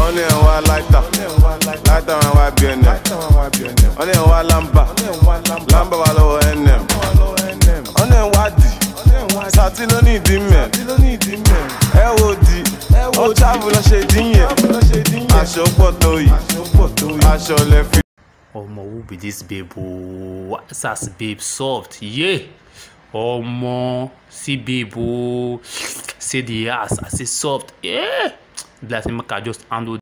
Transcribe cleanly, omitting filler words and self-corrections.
Only one lighter and white BNM. Only one lamba wa lowo NM. Only wadi sati lo ni di men. EOD o travel lo ṣe din yen. Aṣọ pọ̀ tó yìí, aṣọ lẹ fi. Omo, who be this babe? Oh, that's babe soft, yeah. Omo, see babe, oh, see the ass, I say soft, yeah. Like make I just handle